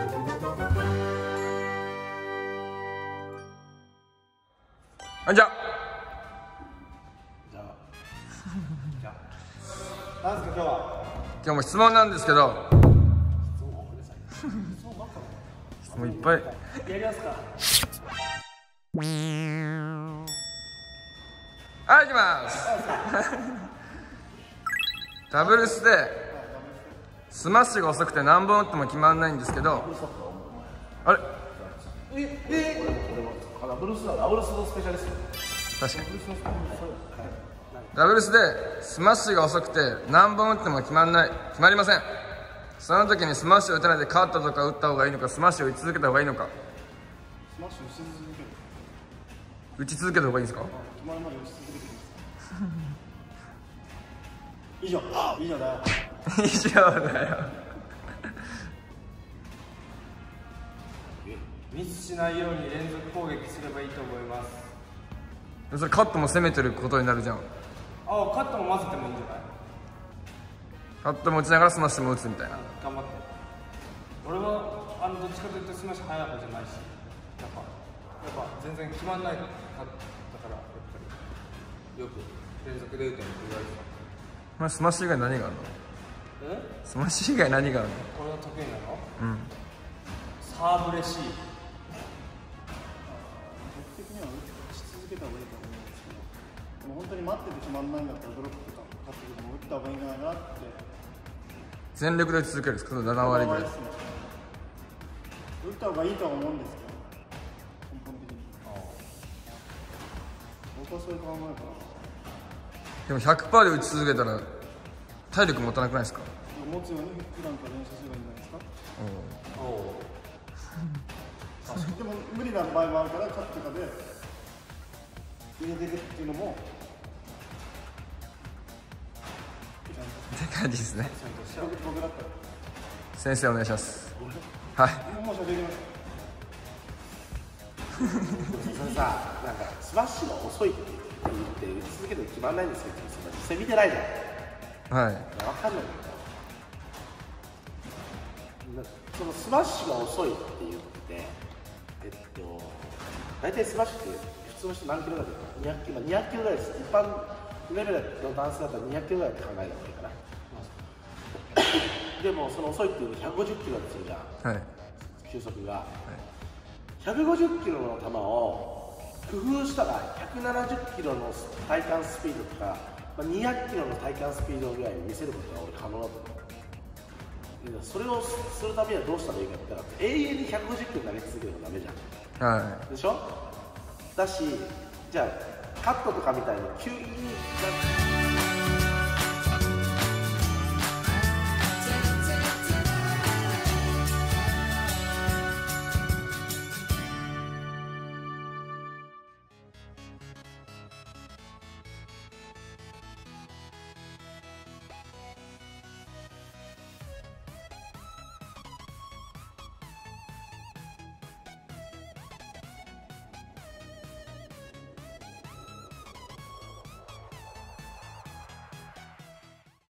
はい、じゃあなんですか今日は。 今日も質問なんですけど、質問いっぱい。 やりますか。 はい、行きます。ダブルスでスマッシュが遅くて何本打っても決まんないんですけど、あれ、 ダブルスのスペシャリスト。 確かにダブルスでスマッシュが遅くて何本打っても決まりません。その時にスマッシュを打たないでカットとか打った方がいいのか、スマッシュを打ち続けた方がいいのか。 スマッシュ打ち続ける。 打ち続けた方がいいですか。 決まるまで打ち続けてください。以上だよ。 以上だよ。 ミスしないように連続攻撃すればいいと思います。 それカットも攻めてることになるじゃん。 カットも混ぜてもいいんじゃない？ カットも打ちながらスマッシュも打つみたいな。 頑張って。俺はどっちかというとスマッシュ速い方じゃないし、やっぱ全然決まんないかったから、やっぱりよく連続で打てって言われてた。 まあ、スマッシュ以外何があるの？スマッシュ以外何があるの？ 俺の得意なの？ うん。 サーブレシーブ。 僕的には打ち続けた方がいいと思うんですけど、でも本当に待ってて決まんないんだったらドロップとかカットとかも打った方がいいんじゃないかなって。 全力で打ち続けるんですか？7割ぐらい。 打った方がいいとは思うんですけど、根本的に。僕はそういう考えかな。 でも 100% で打ち続けたら体力持たなくないですか？ 持つように普段から練習すればいいんじゃないですか。でも無理な場合もあるからカットとかで入れていくっていうのもって感じですね。 僕だったら先生お願いします。はい。 もう喋ります。 それさ、なんかスマッシュが遅いって言って打ち続けて決まらないんですけど、実際見てないじゃん。 はい。 分かんないんだよ。そのスマッシュが遅いって言って大体スマッシュって普通の人何キロだと200キロ、200キロぐらいです。一般レベルのダンスだったら200キロぐらいって考えた方がいいかな。でもその遅いっていうの150キロでするじゃん、 はい。 球速が、150キロの球を工夫したら170キロの体感スピードとか、200キロの体感スピードぐらいに見せることが俺可能だと思う。それをするためにはどうしたらいいかって言ったら、永遠に150キロ投げ続けるのダメじゃん。 はでしょ。だし、じゃあカットとかみたいに急に